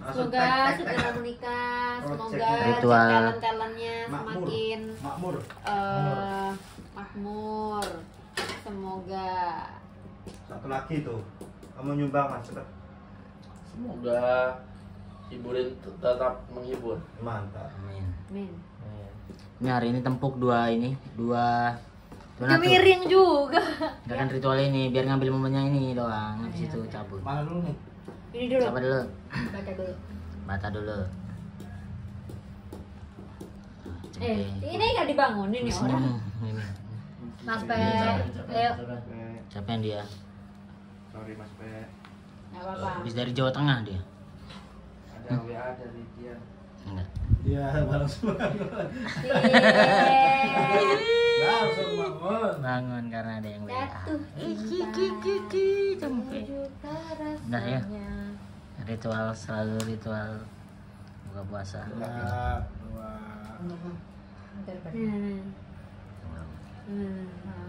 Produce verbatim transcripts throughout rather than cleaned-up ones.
Semoga segera menikah, semoga ritual talent-talentnya semakin makmur, uh, makmur. Semoga. Satu lagi tuh, kamu nyumbang mas, cepet. Semoga hiburin tetap menghibur. Mantap. amin. Amin. Ini hari ini tempuk dua ini dua Udah miring juga. Gak kan ritual ini biar ngambil momennya ini doang, habis itu cabut. Mana dulu nih? Ini dulu. Coba dulu. Baca dulu. Bata dulu. Eh, ini nggak dibangunin ya orang. Ini. Mas Pe, ayo. Siapa yang dia? Sorry mas Pe. Nggak apa-apa. Habis dari Jawa Tengah dia. Ada W A dari dia. Enggak. Dia balas bangun. Langsung bangun. Bangun karena ada yang W A. Jatuh Iki cinta. iki iki sampai. Juta Nah, ya. rasanya. Ritual selalu ritual buka puasa. Dua, dua. Hmm. Hmm.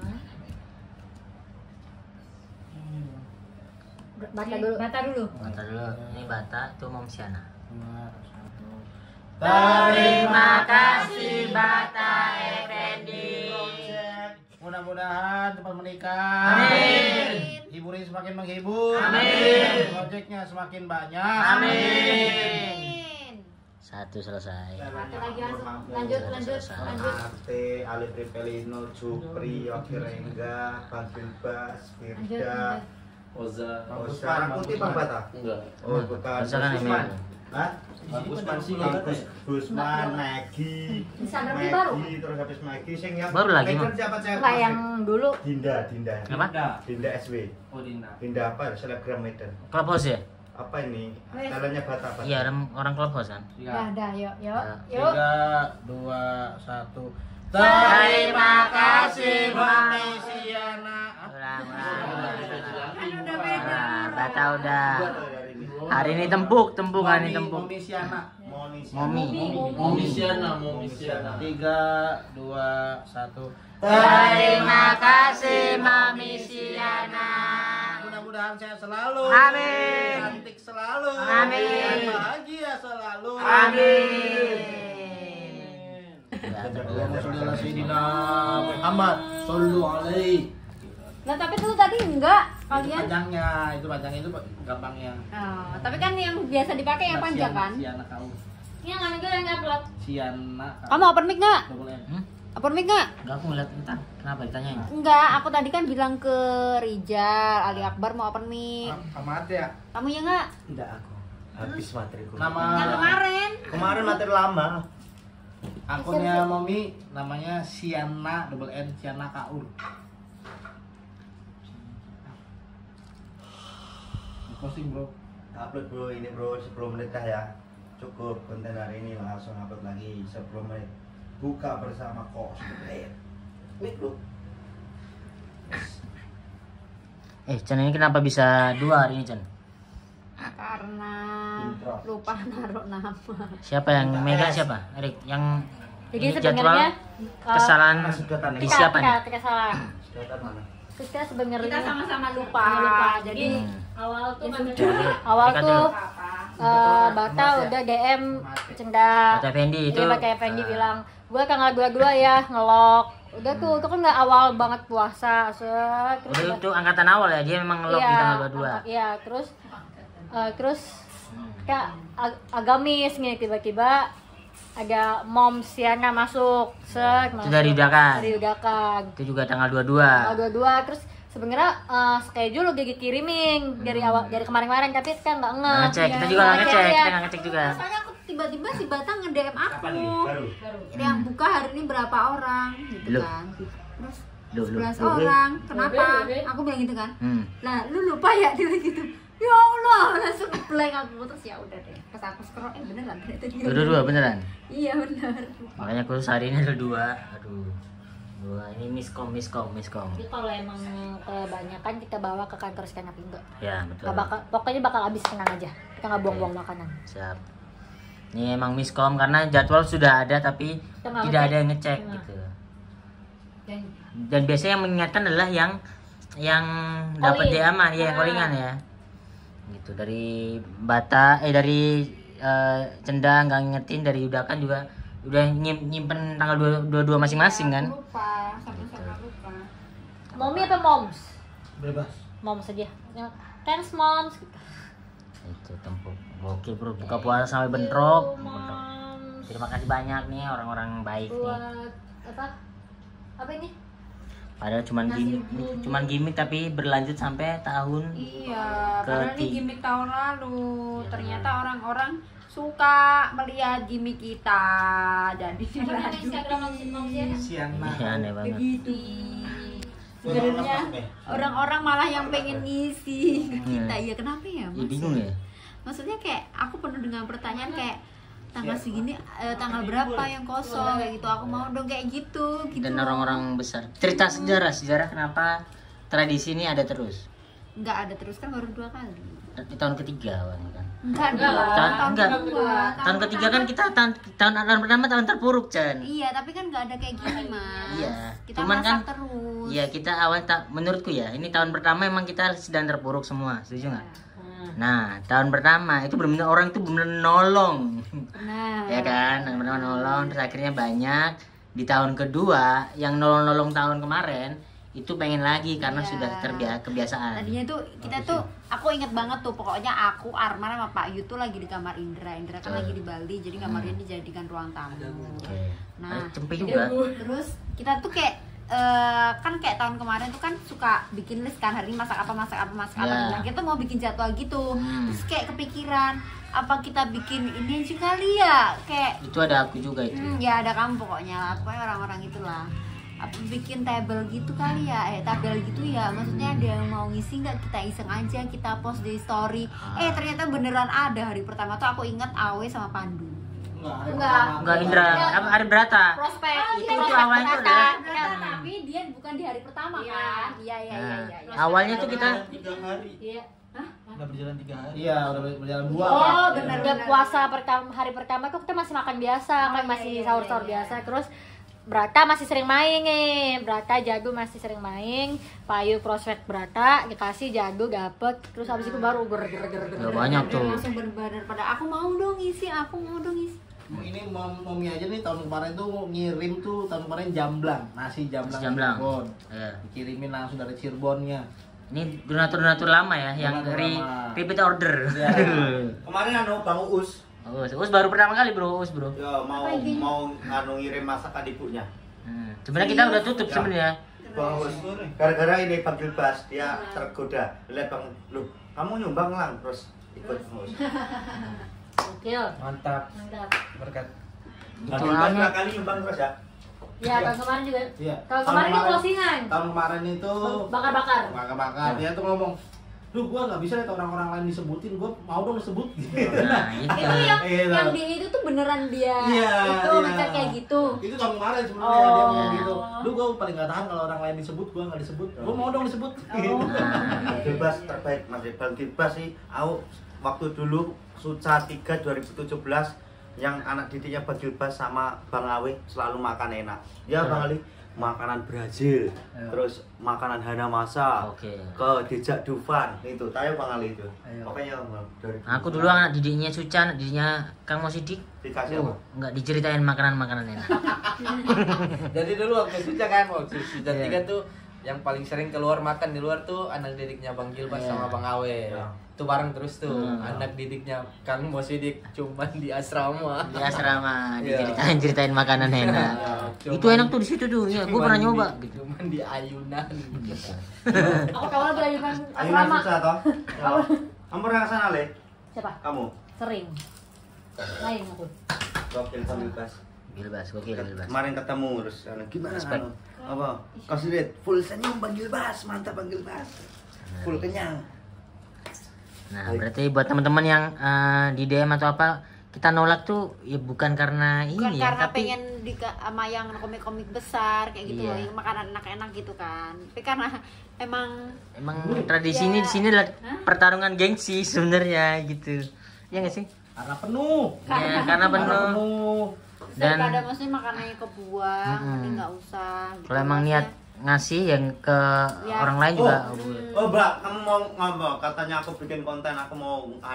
Baca dulu. Baca dulu. Bata dulu. Ini bata itu Mom Siana. Dua, satu. Terima kasih Bata Effendi. Mudah-mudahan cepat menikah. Amin. Hiburin semakin menghibur. Amin. Proyeknya semakin banyak. Amin. Satu selesai. Satu lagi langsung. Lanjut, lanjut, lanjut. Ate, Ali Pripelino, Jupri, Yogi Rengga, Bang Bilbas, Lanjut, Firda, lanjut. Oza. Oh, sekarang putih Bang Bata? Enggak. Oh, bukan. Bisa kan ini? Hah? Gusman sih. Gus Gusman, Maggie, Bisa berarti baru. Maggie, terus habis Maggie, sing yang Baru lagi, Megan Mam. siapa cewek? Lah yang dulu. Dinda, Dinda. Apa? Dinda S W. Oh Dinda. Dinda apa? Selebgram Medan. Clubhouse ya? Apa ini? Wes. Talentnya Bata apa? Iya, orang orang Clubhouse kan. Dah, dah, yuk, yuk, Ya. yuk. Tiga, dua, satu. Terima kasih, Mami Siana. Ulang, ulang, ulang, ulang. Kan udah beda. Nah, Bata udah. Hari ini tempuk, tempuk hari ini tempuk. Mami Siana. Moni Momi. Momi Siana, Momi Siana. Tiga, dua, satu. Terima kasih Mami Siana. Mudah-mudahan sehat selalu. Amin. Cantik selalu. Amin. Dan bahagia selalu. Amin. Allahumma sayyidina Muhammad sallallahu alaihi. Nah, tapi itu tadi enggak Itu kalian. panjangnya, itu panjangnya itu gampangnya. Oh, tapi kan yang biasa dipakai yang panjang kan? Siana kau. Yang mana gue yang upload. Siana. Kamu open mic enggak? Double N. Hmm? Open mic enggak? Enggak, aku ngeliat entah kenapa ditanyain. Enggak, aku tadi kan bilang ke Rijal, Ali Akbar mau open mic. Amat ya? Kamu ya enggak? Tidak aku. Habis materiku. Yang Nama kemarin. kemarin materi lama. Akunnya Momi namanya Siana double N Siana Kaur. Posting bro. Upload bro ini bro sepuluh menit dah ya. Cukup konten hari ini langsung upload lagi sepuluh menit. Buka bersama kok sebentar. Wait bro. Eh, Chan ini kenapa bisa dua hari ini, Chan? Karena Intro. lupa naruh nama. Siapa yang megang siapa? Erik, yang Jadi ini sebenarnya uh, kesalahan Sedotan di Tika, siapa Tika, nih? Tika salah. Sedotan mana? Kita sebenarnya Kita sama-sama lupa. lupa. Jadi Hmm. awal tuh Ya kan sudah. Awal Dekat tuh dulu. uh, Bata udah D M Cendak. Bata Effendi itu. Iya, pakai Effendi Ah. bilang, gue tanggal dua puluh dua ya ngelok. Udah tuh, itu kan nggak awal banget puasa, set. Terus Udah udah- itu angkatan awal ya, dia memang ngelok di tanggal dua puluh dua. angkat- Iya, terus uh, terus kayak ag- agamis nih tiba-tiba ada Mom Siana masuk, set. Itu masuk. dari Udakan. Dari Udakan. Itu juga tanggal dua puluh dua. Tanggal dua puluh dua, terus sebenarnya uh, schedule udah dikirimin dari awal dari kemarin-kemarin, tapi kan nggak nge. Nggak ngecek, kita juga nggak ngecek, kita nggak ngecek juga. Soalnya aku tiba-tiba si Bata nge-D M aku. Kapan nih? Baru. Yang buka hari ini berapa orang gitu Loh. kan. Terus Loh, loh, sebelas loh, orang. Kenapa? Loh, loh. Aku bilang gitu kan. Hmm. Lah, lu lupa ya dia gitu. Ya Allah, langsung blank aku, terus ya udah deh. Pas aku scroll, eh beneran ternyata dia. Dua dua beneran. Iya bener. Makanya khusus hari ini ada dua. Aduh. Dua ini miskom, miskom, miskom. Jadi kalau emang kebanyakan kita bawa ke kantor stand up Indo. Ya, betul. Nggak bakal, pokoknya bakal habis, tenang aja. Kita nggak buang-buang makanan. Siap. Ini emang miskom karena jadwal sudah ada tapi Kita nggak tidak ngecek. ada yang ngecek Nah. gitu. Dan Dan biasanya yang mengingatkan adalah yang yang dapat D Calling. M ya, yang Ah. callingan ya. Gitu dari Bata eh dari eh, Cenda nggak ngingetin, dari Udakan juga udah nyim- nyimpen tanggal dua puluh dua masing-masing kan. Aku lupa, sama-sama lupa. Mommy apa moms? Bebas. Moms aja. Thanks moms. Itu tempuk. Oke bro, buka puasa sampai bentrok. Thank you, moms. Terima kasih banyak nih orang-orang baik nih. Buat apa? Apa ini? Padahal cuman Nasi gimmick, bumbu. cuman gimmick tapi berlanjut sampai tahun. Iya, padahal ini Keti- gimmick tahun lalu. Iya. Ternyata orang-orang suka melihat gimmick kita. Jadi Apa nama Instagram moms moms ya? Siana. Iya, aneh banget. begitu. Sebenarnya orang-orang malah yang pengen ngisi ke kita. Iya, kenapa ya? Ya Mas? bingung ya. Maksudnya kayak aku penuh dengan pertanyaan kayak tanggal segini eh, tanggal berapa yang kosong kayak gitu. Aku mau dong kayak gitu gitu. Dan loh. orang-orang besar. Cerita sejarah, sejarah kenapa tradisi ini ada terus. nggak ada terus kan baru dua kali. Di tahun ketiga awalnya kan. Enggak, Enggak dong, lah. tahun Enggak. kedua. Tahun ketiga kan kita tahun tahun tahun pertama tahun terpuruk Chan. Iya, tapi kan nggak ada kayak gini, Mas. Iya. Kita Cuman masak kan terus. Iya kita awal tak menurutku ya ini tahun pertama emang kita sedang terpuruk semua, setuju nggak? Nah tahun pertama itu benar-benar orang itu benar-benar nolong, Nah, ya kan? Benar-benar nolong terus akhirnya banyak. Di tahun kedua yang nolong-nolong tahun kemarin itu pengen lagi karena Iya. sudah terbiasa kebiasaan. tadinya tuh kita tuh aku inget banget tuh pokoknya aku Arman sama Pak Yu tuh lagi di kamar Indra. Indra kan Betul. lagi di Bali, jadi kamarnya dijadikan ruang tamu. Oke. Nah, Ada cempe juga. terus kita tuh kayak eh, kan kayak tahun kemarin tuh kan suka bikin list kan hari ini masak apa masak apa masak apa. Ya. Nah, kita tuh mau bikin jadwal gitu. Hmm. Terus kayak kepikiran apa kita bikin ini aja kali ya kayak Itu ada aku juga itu. hmm, ya ada kamu pokoknya lah pokoknya orang-orang itulah apa bikin table gitu kali ya eh tabel gitu ya maksudnya ada yang mau ngisi nggak kita iseng aja kita post di story eh ternyata beneran ada hari pertama tuh aku ingat Awe sama Pandu. Enggak. Enggak Indra, apa Ari Brata. Prospek. itu Prospek itu awalnya tuh berkata. adalah Ya, tapi dia bukan di hari pertama kan? Iya iya iya Nah, iya. iya. awalnya tuh kita tiga hari. Iya. Udah berjalan tiga hari. Iya, udah berjalan dua. Oh, Kak. benar. Udah puasa pertama hari pertama tuh kita masih makan biasa, Oh, kan iya, masih iya, sahur-sahur iya, biasa. iya. Terus Brata masih sering main nih. Brata Jago masih sering main. Payu prospek Brata dikasih Jago dapet. Terus habis itu baru ger ger ger ger. ya banyak tuh. Langsung bener-bener pada aku mau dong isi, aku mau dong isi. Ini mom momi aja nih tahun kemarin tuh ngirim tuh tahun kemarin jamblang, nasi jamblang. Nasi jamblang. Cirebon. Ya. Dikirimin langsung dari Cirebonnya. Ini donatur-donatur lama ya yang Donatur re lama. repeat order. Ya. Kemarin anu Bang Uus. Us, Us baru pertama kali bro, Us bro. Ya mau mau anu ngirim masakan ibunya. Hmm. Sebenarnya kita udah tutup Ya. sebenarnya. Bang Uus. Gara-gara ini Bang Gilbas dia tergoda. Lihat Bang, lu kamu nyumbang lang terus ikut Bang Uus. Gokil. Mantap, Mantap. berkat. Bang Itu Gilbas hanya- berapa kali nyumbang terus ya? Ya, tahun kemarin juga. Iya. Tahun kemarin kan closingan. Tahun kemarin itu Bakar-bakar. bakar-bakar. Dia tuh ngomong, lu gua nggak bisa lihat orang-orang lain disebutin, gua mau dong disebut. Nah, itu. Itu yang Iya. yang di itu tuh beneran dia Iya, itu iya. ngechat kayak gitu. Itu tahun kemarin sebenarnya dia ngomong Oh. gitu. Lu gua paling nggak tahan kalau orang lain disebut, gua nggak disebut. Gua mau dong disebut. Nah, Gilbas terbaik Mas Bang Gilbas sih. Aku waktu dulu Suca tiga dua ribu tujuh belas yang anak didiknya Bang Gilbas sama Bang Awe selalu makan enak. Ya Bang Ali, makanan Brazil, Ya. terus makanan Hanamasa, Oke. ke Dijak Dufan itu. Tahu Bang Ali itu. Ayo. Pokoknya Bang, dari aku dulu anak didiknya Suca, anak didiknya Kang Mosidik. dikasih apa? Oh, enggak diceritain makanan-makanan enak. Jadi dulu waktu Suca kan, waktu Suca Iya. tiga tuh yang paling sering keluar makan di luar tuh anak didiknya Bang Gilbas Iya. sama Bang Awe. Iya. Itu bareng terus tuh Hmm. anak didiknya Kang Mosidik cuman di asrama. Di asrama Iya. diceritain ceritain makanan enak. Cuman- Itu enak tuh di situ tuh. Ya, gua cuman pernah di- nyoba gitu. Cuman di ayunan. Aku kalau belajar kan Ayo asrama. Suca toh. Ya. Kamu pernah ke sana, Le? Siapa? Kamu? Sering. Main aku. Gokil Bang Gilbas. Gilbas, gokil Gilbas. Kemarin ketemu terus anu, gimana Respect. anu? Apa? Kasih lihat full senyum Bang Gilbas, mantap Bang Gilbas. Full kenyang. Nah, berarti buat teman-teman yang eh, di D M atau apa, kita nolak tuh ya bukan karena Bukan ini ya, karena tapi pengen di sama yang komik-komik besar kayak gitu Iya. loh, yang makanan enak-enak gitu kan. Tapi karena emang emang tradisi Ya. ini di sini adalah pertarungan gengsi sebenarnya gitu. Ya nggak sih? Karena penuh. Ya, karena penuh. penuh. Dan- daripada maksudnya makanannya kebuang, Mm-mm. mending nggak usah. gitu. Kalau emang niat Maksudnya, ngasih yang ke Ya. orang lain Oh, juga. oh Mbak, kamu mau ngapa? Katanya aku bikin konten, aku mau anu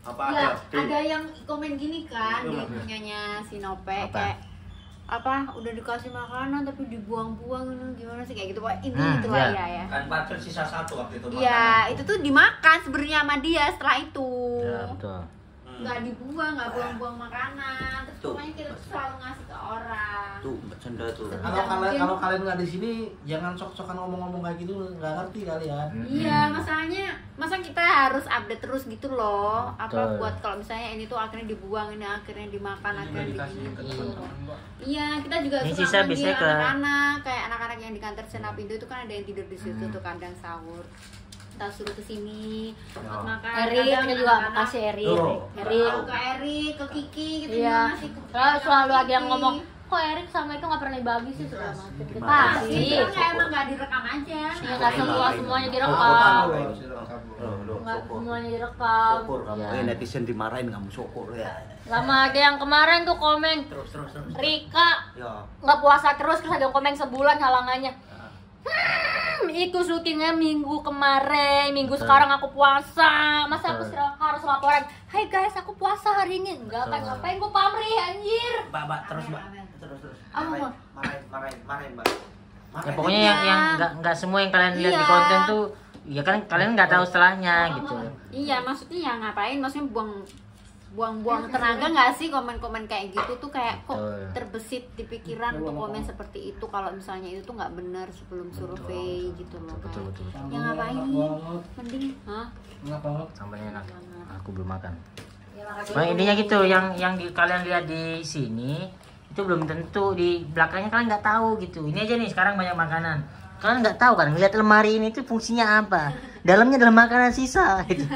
Apa Ya, ada? ada yang komen gini kan Itu di apa? punyanya si Nope Apa? kayak apa udah dikasih makanan tapi dibuang-buang gimana sih kayak gitu Pak ini Hmm, itu lah iya. ya ya. Kan pacar sisa satu waktu itu. Iya, itu tuh dimakan sebenarnya sama dia setelah itu. Ya, betul. Nggak dibuang, nggak buang-buang makanan. Terus Tuh. pokoknya kita tuh selalu ngasih ke orang. Tuh, bercanda tuh. Sebisa Kalau kalian mungkin. kalau kalian nggak di sini, jangan sok-sokan ngomong-ngomong kayak gitu, nggak ngerti kalian. Iya, masalahnya masa kita harus update terus gitu loh. Apa Betul. buat kalau misalnya ini tuh akhirnya dibuang, ini akhirnya dimakan, akhirnya Dikasih ke digini. teman-teman. Iya, kita juga Ini suka sisa manggil biasanya ke- anak-anak, kayak anak-anak yang di kantor senap itu tuh kan ada yang tidur di situ Hmm. tuh kadang sahur. Kita suruh ke sini buat Oh. makan. Erik Kadang kita juga anak-anak kasih Erik. Tuh. Erik. tahu ke Erik, ke Kiki gitu Iya. ngasih ke Terus selalu ada yang Kiki. ngomong, kok Erik sama itu nggak pernah dibagi sih segala macam. Kita Gimana? kasih. Kita nggak emang nggak direkam aja. Ya nggak semua semuanya Oh, direkam. Loh, loh, Nggak syukur. semuanya direkam. Syukur kamu. Ya. Eh, netizen dimarahin kamu syukur ya. Lama ada yang kemarin tuh komen, Terus terus terus. Rika Ya. nggak puasa terus, terus ada yang komen sebulan halangannya. Hmm, itu syutingnya minggu kemarin, minggu Betul. sekarang aku puasa. Masa aku Betul. ser- harus laporan, hai guys aku puasa hari ini. Enggak kan, Betul. ngapain gua pamrih anjir. Mbak, Mbak, terus Mbak. Amin, amin. Terus terus. Apa, Marahin, Mbak? marahin, marahin, marahin, Mbak. Ya Marahin. pokoknya Iya. yang yang nggak nggak semua yang kalian lihat di Iya. konten tuh, ya kan kalian nggak tahu setelahnya gitu. Iya, maksudnya ya ngapain? Maksudnya buang buang-buang tenaga nggak sih komen-komen kayak gitu tuh kayak kok Betul. terbesit di pikiran untuk komen seperti itu kalau misalnya itu tuh nggak benar sebelum survei gitu loh Betul kayak. betul. betul. Ya ngapain? Mending, hah? Enak banget. Sambalnya enak. Aku belum makan. Ya, makanya Nah, intinya gitu, yang yang di, kalian lihat di sini itu belum tentu di belakangnya kalian nggak tahu gitu. Ini aja nih sekarang banyak makanan. Kalian nggak tahu kan, ngeliat lemari ini tuh fungsinya apa? Dalamnya adalah makanan sisa. Gitu.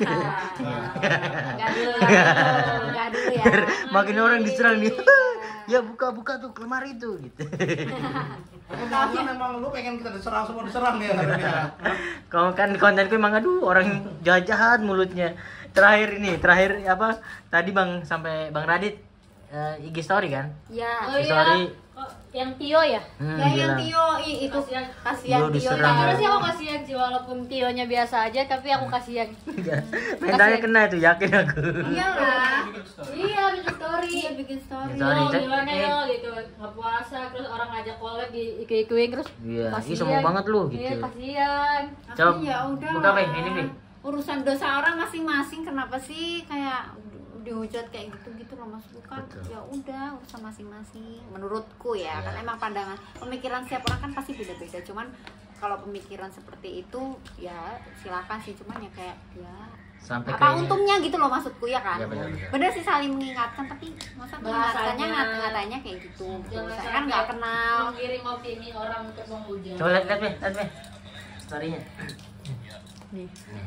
Nggak dulu ya, nggak dulu ya. Makin orang diserang nih. Ya buka-buka tuh ke lemari itu gitu. Tapi memang lu pengen kita diserang semua diserang ya harusnya. Kalau kan di kontenku emang aduh orang jahat-jahat mulutnya. Terakhir ini, terakhir apa? Tadi Bang sampai Bang Radit eh, I G story kan? Ya. Oh Si iya, Sorry. kok yang Tio ya? Hmm, Ya yang bilang. Tio i- itu Kasihan. kasihan Tio Tio. diserang. Sebenarnya ya. sih aku kasihan sih walaupun Tionya biasa aja, tapi aku kasihan. Mentalnya kena itu, yakin aku. Iyalah. Iya bikin story. Iya bikin story. Bikin story. Yo, Cek. gimana yo gitu nggak puasa terus orang ngajak collab di ikut-ikutin terus Iya, ih, kasihan. sombong banget lu, gitu. Iya kasihan. Coba, Tapi ya udah buka, lah. Be, ini, Be. Urusan dosa orang masing-masing, kenapa sih kayak dihujat kayak gitu-gitu loh Mas bukan? Betul. Ya udah urusan masing-masing menurutku ya, kan emang pandangan pemikiran setiap orang kan pasti beda-beda, cuman kalau pemikiran seperti itu ya silakan sih, cuman ya kayak ya Sampai apa ke untungnya gitu loh maksudku ya kan. Iya, benar, benar. Bener sih saling mengingatkan, tapi masa Bahasanya. mengingatkannya ngat-ngatanya kayak gitu. Jangan Saya kan nggak kenal. mengiring opini orang untuk menghujat. Coba lihat, lihat, Be, lihat, Be. Story-nya. Nih. Nih.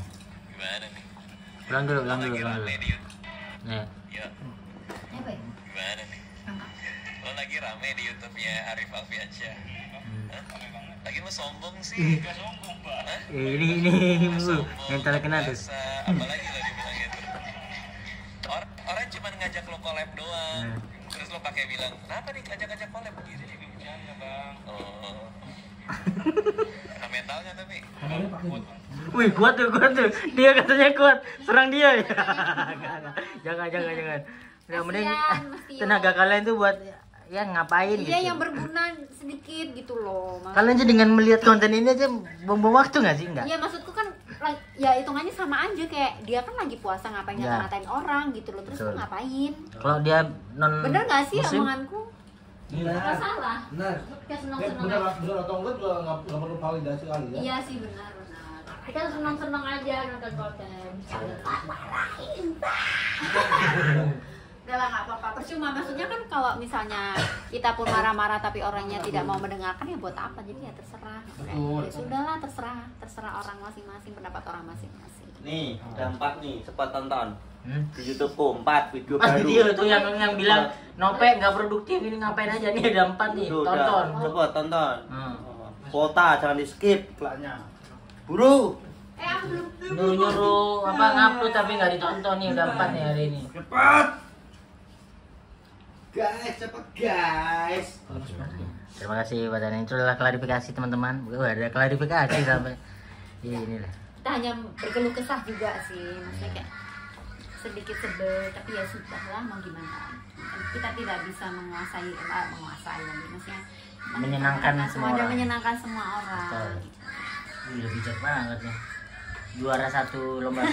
Ulang dulu, ulang dulu, ulang dulu. Nih. Apa ya? Gimana nih? Lo lagi rame di YouTube-nya Arif Alfiansyah. Hah? Lagi lo sombong sih. Gak sombong, Pak. Hah? Ini ini bu, mental kena tuh. Masa, apalagi lo dibilangnya tuh. Or orang cuma ngajak lo collab doang. Hmm. Terus lo pakai bilang, kenapa nih ngajak-ngajak collab begini? Bercanda, Bang. Oh. Kena mentalnya tapi. Wih kuat tuh, kuat tuh. Dia katanya kuat, serang dia ya. Jangan, jangan, jangan. Yang mending Kasihan, Mas Tio. tenaga kalian tuh buat ya ngapain gitu. Iya yang berguna sedikit gitu loh. Mas. Kalian aja dengan melihat konten ini aja buang-buang waktu nggak sih? Enggak. Iya maksudku kan like, ya hitungannya sama aja kayak dia kan lagi puasa ngapain Ya. ngatain orang gitu loh, terus Betul. lu ngapain? Kalau dia non Bener gak sih muslim, omonganku? Benar. Nggak salah. Benar. Kita Ya, senang-senang benar aja. benar atau enggak juga nggak nggak perlu validasi kali ya. Iya sih benar benar. Kita senang-senang aja nonton konten. Udah lah nggak apa-apa. Percuma maksudnya kan kalau misalnya kita pun marah-marah tapi orangnya tidak mau mendengarkan ya buat apa? Jadi ya terserah. Kayak, Betul. ya sudahlah terserah terserah orang masing-masing, pendapat orang masing-masing. Nih, ada empat nih, cepat tonton. Hmm? Di YouTubeku empat video Pas baru. video itu yang yang bilang Nope nggak produktif ini ngapain aja nih ada empat nih Tuh, tonton. udah. Coba tonton. Hmm. Kuota jangan di skip iklannya. Buru. Eh aku belum Nyuruh nyuruh apa ngupload tapi nggak ditonton nih udah empat nih hari ini. Cepat. Guys, cepat guys. Terima kasih Pak Dani, itu adalah klarifikasi teman-teman. Wah, ada klarifikasi sampai ini lah. kita hanya berkeluh kesah juga sih, maksudnya kayak sedikit sebel, tapi ya sudah lah, mau gimana. Kita tidak bisa menguasai, eh, menguasai lagi, maksudnya Menyenangkan menciptakan semua dan orang. menyenangkan semua orang. Betul. Udah bijak banget nih. Juara satu lomba.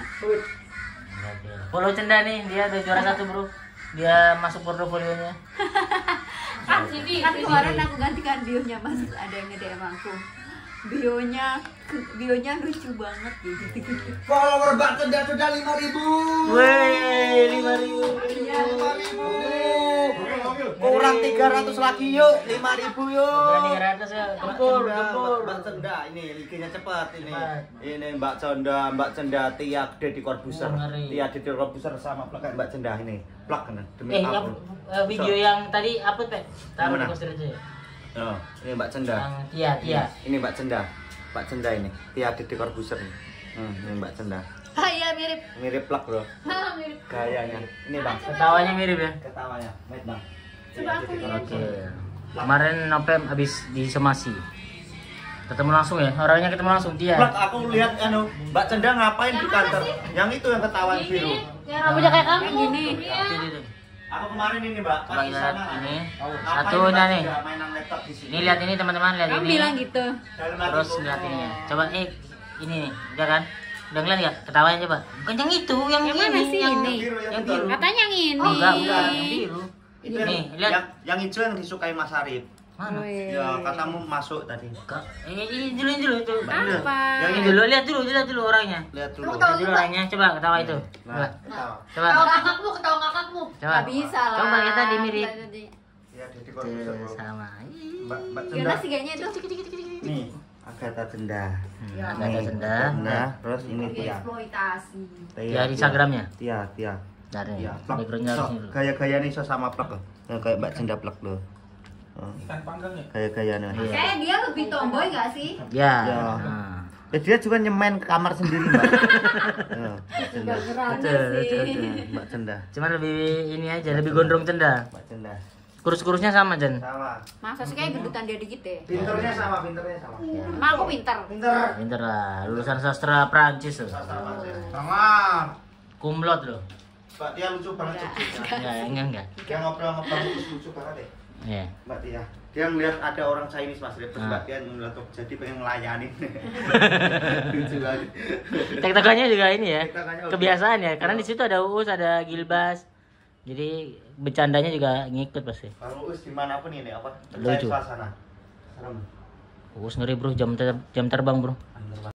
Follow Cenda nih, dia udah juara satu bro. Dia masuk portofolionya. Kan kan kemarin aku gantikan bionya mas, ada yang nge-D M aku. Bionya, bionya lucu banget gitu. Follower Mbak Cenda sudah lima ribu. Weh, lima ribu. lima ribu. Kurang tiga ratus lagi yuk, lima ribu yuk. tiga ratus ya. Gempur, gempur. Mbak Cenda ini linknya cepat ini. Cepat. Ini Mbak Cenda, Mbak Cenda Tia Deddy Corbuzier. Oh, ngeri. Tia Deddy Corbuzier sama plak Mbak Cenda ini. Plak kan Eh, demi yang, upload. eh, video So. yang tadi upload, Pak. Taruh di Yang mana? poster aja ya. Oh, ini Mbak Cenda. Yang Tia, Tia. Ini Mbak Cenda. Mbak Cenda ini. Tia Deddy Corbuzier ini. Hmm, ini Mbak Cenda. Ah iya mirip. Mirip plak, Bro. Ah, mirip. Gayanya. Ini Bang. Ketawanya mirip ya. Ketawanya. Wait, Bang. Coba aku lihat. Oke. Kemarin Nopem habis di Somasi. Ketemu langsung ya, orangnya ketemu langsung dia. Plak, aku lihat anu Mbak Cenda ngapain di kantor. Yang itu yang ketawa yang biru. Yang rambutnya kayak kamu. Yang gini. Iya. Itu dia. Aku kemarin ini, Mbak. Coba Pas di lihat sana. ini. Ngapain Satunya Mbak nih. Cenda mainan laptop di sini? Ini lihat ini teman-teman, lihat Kamu ini. bilang gitu. Dalam Terus hatiku. lihat ini. Coba eh ini nih, udah kan? Udah ngeliat nggak? Ketawanya coba. Bukan yang itu, yang, Yang ini, mana sih yang ini? biru, Yang biru. Katanya yang ini. Oh, enggak, bukan, yang biru. Itu yang, Nih, lihat. yang, yang hijau yang disukai Mas Arif. Mana? Oh, iya. Ya, katamu masuk tadi. Enggak. Eh, ini dulu, ini dulu itu. Apa? Yang Ini dulu, lihat dulu, lihat dulu orangnya. Lihat dulu. Lihat dulu orangnya, coba ketawa itu. Coba. Nah, ketawa. Coba. Ketawa kakakmu, ketawa kakakmu. Coba. Gak bisa lah. Coba kita di mirip. Ya, Deddy Corbuzier. Tuh, Bro. sama. Mbak Mbak Cenda. Gimana sih kayaknya itu? Nih, Agatha Cenda. Hmm, Ya. ada ada Nih, Cenda. Cenda. Terus ini Tia. Eksploitasi. Tia di Instagramnya. Tia, Tia. Dari Iya, plak. backgroundnya So, di sini dulu. gaya-gaya nih so sama plak loh. Ya, kayak Mbak Cenda plak loh. Oh, Ikan panggang ya? gaya-gaya nih. Iya. Kayak dia lebih tomboy gak sih? Ya. Ya. Nah. Ya, dia juga nyemen ke kamar sendiri, Mbak. Ya, Mbak Cenda. Gerana Betul, betul, sih. betul. Mbak Cenda. Cuman lebih ini aja, lebih gondrong Cenda. Mbak Cenda. Kurus-kurusnya sama, Jen. Sama. Masa sih kayak gendutan dia dikit deh. Pinternya sama, pinternya sama. Emang aku pinter. Pinter. Pinter lah, lulusan sastra Prancis loh. Sama. Sama. Kumlot loh. Mbak Tia lucu banget subjeknya. Enggak, enggak, enggak. Dia ngobrol-ngobrol terus lucu banget deh. Iya. Mbak Tia. Dia ngeliat ada orang Chinese Mas Rip, terus Ah. Mbak Tia ngeliat tuh, jadi pengen ngelayanin. Lucu banget. Tek-tekannya juga ini ya. Tek-tekannya oke. Kebiasaan ya, karena di situ ada Uus, ada Gilbas. Jadi bercandanya juga ngikut pasti. Kalau Us dimanapun ini apa? Lucu. Suasana. Serem. Uus ngeri bro, jam ter- jam terbang bro.